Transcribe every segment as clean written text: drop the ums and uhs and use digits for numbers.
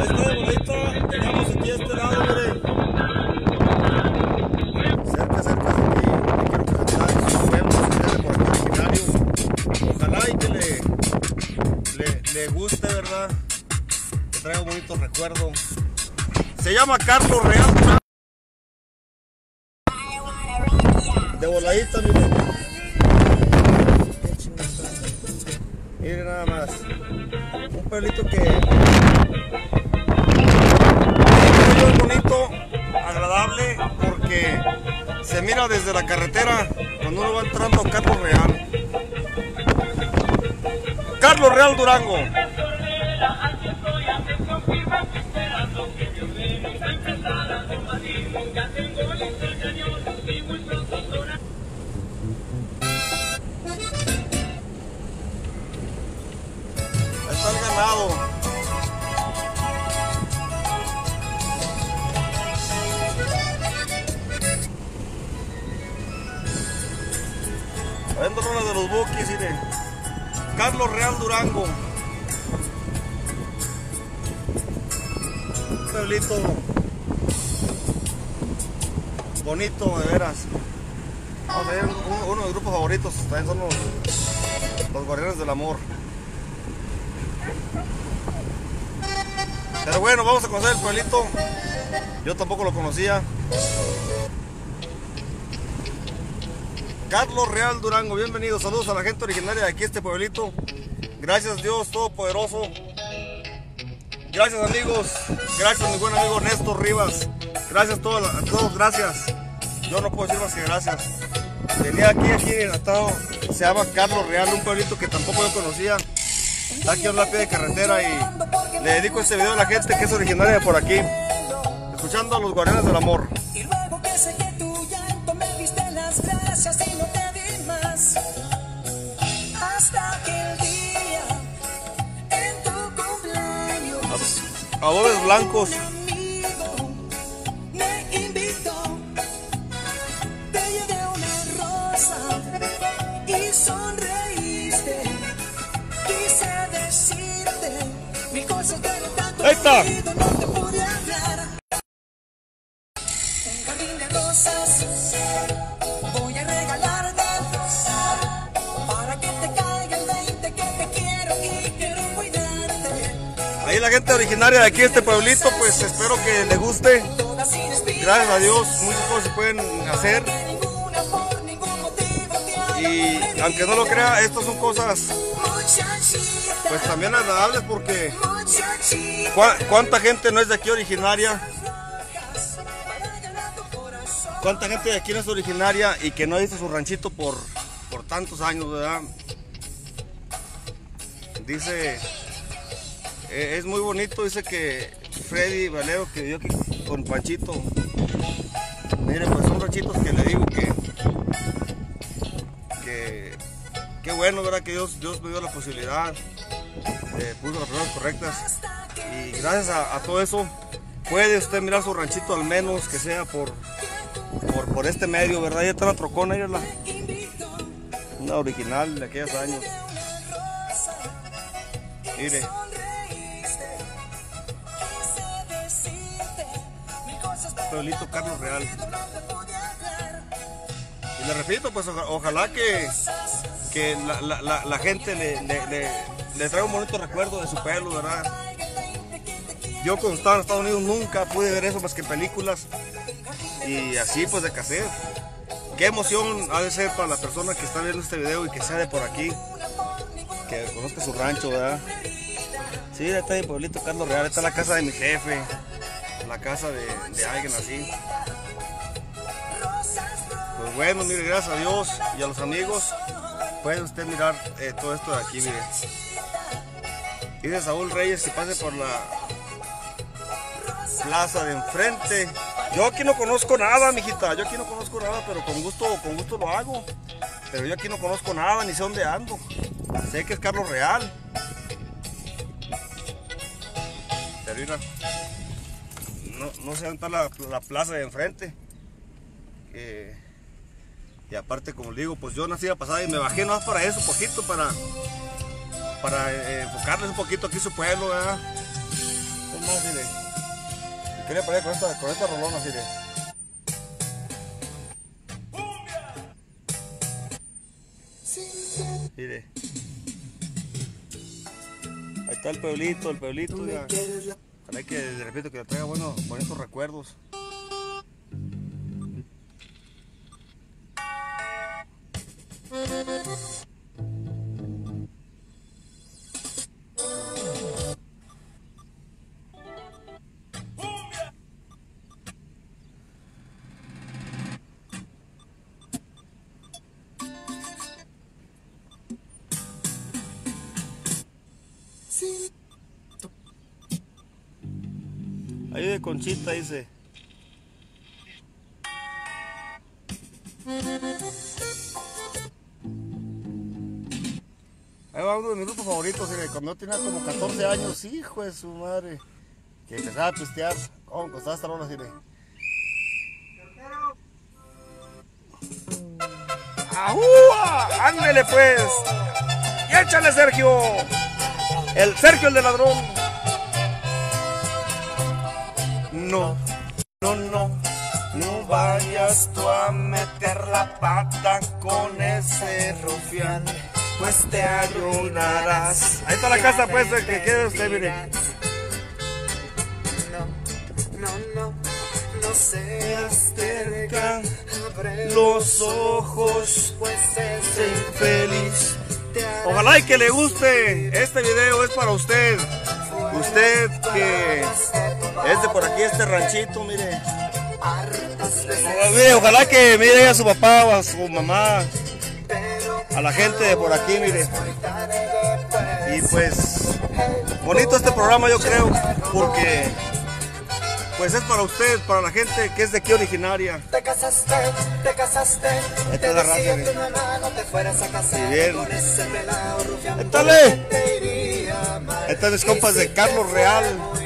está de bonito. Tenemos aquí a este lado, mire. Cerca de aquí. Quiero presentar sus pueblos, que es de por aquí originario. Ojalá y que le guste, ¿verdad? Que traiga un bonito recuerdo. Se llama Carlos Real. De voladita, miren. Miren nada más. Un pueblito que es muy bonito, agradable, porque se mira desde la carretera cuando uno va entrando a Carlos Real. Carlos Real Durango. Está el ganado. Adentro una de los buques, miren. Carlos Real Durango. Un pueblito bonito, de veras. Vamos a ver, uno de mis grupos favoritos también son los Guardianes del Amor. Pero bueno, vamos a conocer el pueblito. Yo tampoco lo conocía. Carlos Real Durango, bienvenidos. Saludos a la gente originaria de aquí, este pueblito. Gracias Dios Todopoderoso. Gracias amigos. Gracias mi buen amigo Néstor Rivas. Gracias a todos, gracias. Yo no puedo decir más que gracias. Venía aquí en estado, se llama Carlos Real, un pueblito que tampoco yo conocía. Está aquí a un pie de carretera y le dedico este video a la gente que es originaria de por aquí, escuchando a los Guardianes del Amor. Y luego que sellé tu llanto me diste las gracias y no te di más. Hasta que el día en tu cumpleaños Adobes blancos. un amigo me invitó. Te llevé una rosa y sonreíste. Quise decirte mil cosas que de tanto Ahí está. olvido no te pude hablar. Un jardín de rosas voy a regalarte para que te caiga el 20 que te quiero y quiero cuidarte. Ahí la gente originaria de aquí, este pueblito, pues espero que le guste. Toda sin espinas, Gracias a Dios, muchas cosas se pueden hacer. ninguna por ningún motivo te Y aunque no lo crea, estas son cosas muchachita, pues también agradables, porque muchachita. ¿cuánta gente no es de aquí originaria? Para ganar tu corazón. ¿Cuánta gente de aquí no es originaria y que no ha visto su ranchito por tantos años, verdad? Dice, es muy bonito, dice que Freddy Valero, que vivió aquí con Panchito. Miren, pues son ranchitos que le digo que qué bueno, ¿verdad? Que Dios me dio la posibilidad, puso las personas correctas. Y gracias a todo eso, puede usted mirar su ranchito, al menos que sea por este medio, ¿verdad? Ya está la trocona, mírala. Una original de aquellos años. Mire. Pueblito Carlos Real. Y le repito, pues ojalá que la gente le traiga un bonito recuerdo de su pueblo, ¿verdad? Yo cuando estaba en Estados Unidos nunca pude ver eso más que en películas. Y así pues de cassette. Qué emoción ha de ser para la persona que está viendo este video y que sea de por aquí, que conozca su rancho, ¿verdad? Sí, está mi pueblito Carlos Real, está la casa de mi jefe, la casa de alguien así. Pues bueno, mire, gracias a Dios y a los amigos, puede usted mirar todo esto de aquí, mire. Dice Saúl Reyes que pase por la plaza de enfrente. Yo aquí no conozco nada, mijita, yo aquí no conozco nada, pero con gusto lo hago. Pero yo aquí no conozco nada, ni sé dónde ando. Sé que es Carlos Real. Pero mira, no sé dónde está la plaza de enfrente. Y aparte, como le digo, pues yo nací la pasada y me bajé nomás para eso, poquito, para enfocarles un poquito aquí su pueblo, ¿verdad? Pues más, mire. ¿Qué le parece con esta rolona así de? Mire. Ahí está el pueblito, ya. Ojalá que de repente que le traiga bonitos recuerdos. Ahí de Conchita dice. Ahí va uno de mis grupos favoritos, cuando yo tenía como 14 años, hijo de su madre, que empezaba a pistear. ¿Cómo costaba esta rola así? ¡Ajúa! ¡Ándele pues! ¡Y échale, Sergio! El Sergio, el de ladrón. No, no vayas tú a meter la pata con ese rufián, pues te arruinarás. Ahí está la casa, pues, que quiere usted, mire. No seas terca, abre los ojos, pues es infeliz. Ojalá y que le guste. Este video es para usted. Usted que es de por aquí, este ranchito, mire. Mire, ojalá que mire a su papá o a su mamá, a la gente de por aquí, mire. Y pues, bonito este programa, yo creo, porque pues es para usted, para la gente que es de aquí originaria. Te casaste, esta es la raza, tu mamá no te fueras a casar con ese pelado rufián. ¡Éntale! Estas mis compas de Carlos Real.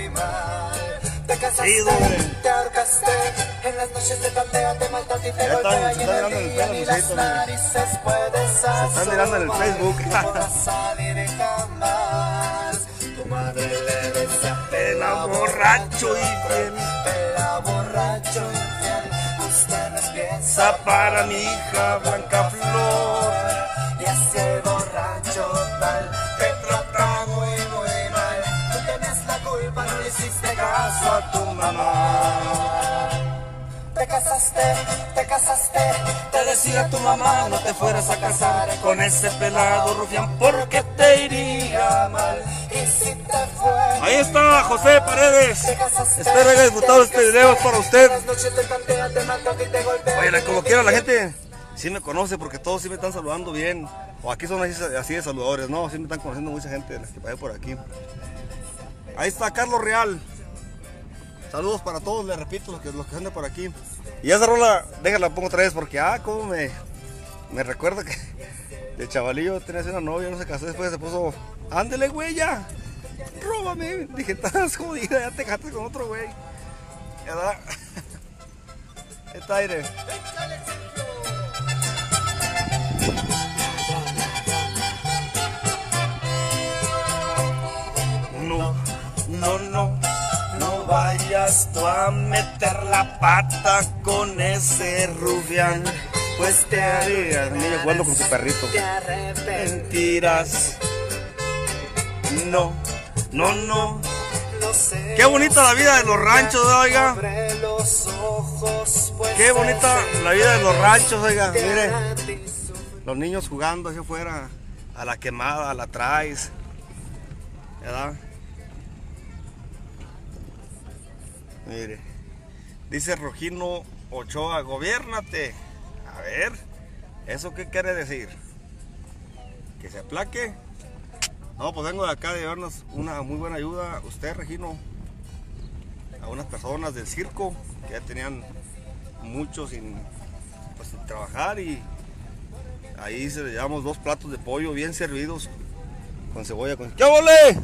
Te casaste, te ahorcaste, en las noches te tantea, te maltrata y te golpea, y en el día ni las narices puedes hacer. Se están mirando en el Facebook. No podrás salir jamás. Tu madre le decía Pela borracho infiel, pela borracho infiel. Usted no es piensa para mi hija Blanca Flor. y así el borracho tal te trata muy mal. Tú tienes la culpa, no le hiciste caso a tu mamá. Te casaste, te decía tu mamá no te fueras a casar con ese pelado rufián porque te iría mal. Y si te fue, Ahí está José Paredes. te casaste, Espero haya disfrutado este video, es para usted. las noches te tantea, te maltrata y te golpea. Oye, como quiera la gente sí me conoce porque todos sí me están saludando bien. O aquí son así de saludadores, no, sí me están conociendo mucha gente de las que pasé por aquí. Ahí está Carlos Real. Saludos para todos, les repito, los que andan por aquí. Y esa rola, déjala pongo otra vez porque como me recuerda que de chavalillo tenía una novia, no se casó, después se puso, ándele güey ya, róbame. Dije, estás jodida, ya te casaste con otro güey. ¿Verdad? Está aire. No vayas tú a meter la pata con ese rufián, pues te harías. El niño jugando con su perrito. Te Mentiras. No sé. Qué bonita la vida de los ranchos, oiga. Abre los ojos, pues Qué bonita la vida de los ranchos, oiga. te Mire, garantizo. los niños jugando hacia afuera, a la quemada, a la traes, ¿verdad? Mire, dice Rogino Ochoa, gobiérnate. A ver, ¿eso qué quiere decir? ¿Que se aplaque? No, pues vengo de acá de llevarnos una muy buena ayuda, usted, Regino, a unas personas del circo que ya tenían mucho sin trabajar, y ahí se le llevamos 2 platos de pollo bien servidos con cebolla, con ¡qué volé!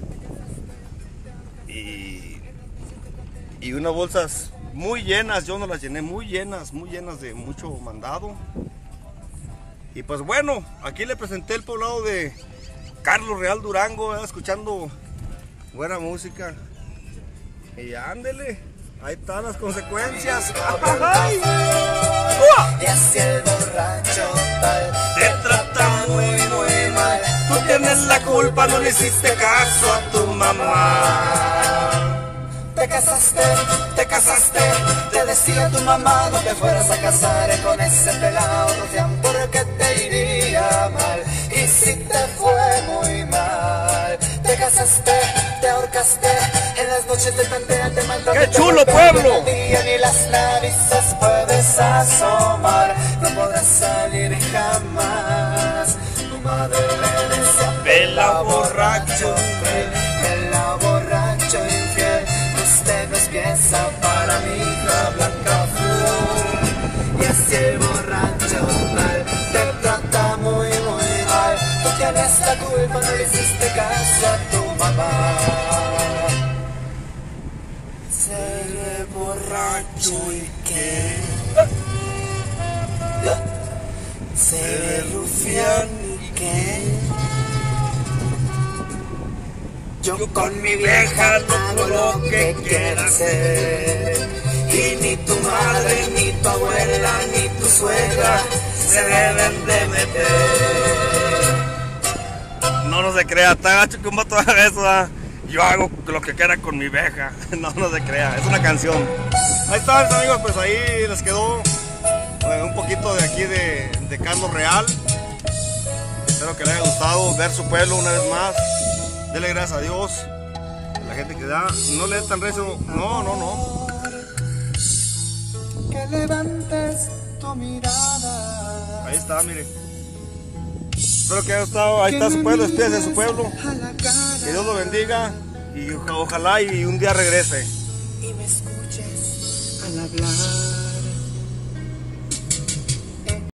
Y unas bolsas muy llenas, yo no las llené, muy llenas de mucho mandado. Y pues bueno, aquí le presenté el poblado de Carlos Real Durango, escuchando buena música. Y ándele, Ahí están las consecuencias. ¡Ay! Y así el borracho tal Te trata muy mal. Tú tienes la culpa, no le hiciste caso a tu mamá. Te casaste, te decía tu mamá no te fueras a casar con ese pelado, Rufián, porque te iría mal. Y si te fue muy mal, te casaste, te ahorcaste, en las noches de tantea te maltrataste. ¡Qué chulo pueblo! Ni las narices puedes asomar, no podrás salir jamás. Tu madre le decía Vela borracho, vela borracho infiel. Usted no es piensa para mi hija blanca flor. Y así el borracho mal te trata muy mal. Tú tienes la culpa, no le hiciste caso a tu mamá. Seré borracho y qué. Seré rufián y qué. Yo con mi vieja no hago lo que quiera hacer. Y ni tu madre, ni tu abuela, ni tu suegra se deben de meter. no se crea, está gacho que un vato haga eso, ¿verdad? Yo hago lo que quiera con mi vieja. No se crea, es una canción. Ahí están, amigos, pues ahí les quedó un poquito de aquí de Carlos Real. Espero que les haya gustado ver su pueblo una vez más. Dele gracias a Dios, a la gente que da. No le dé tan recio, no. Que levantes tu mirada. Ahí está, mire. Espero que haya gustado. Ahí está su pueblo, despídese de su pueblo. Que Dios lo bendiga y ojalá y un día regrese. Y me escuches al hablar.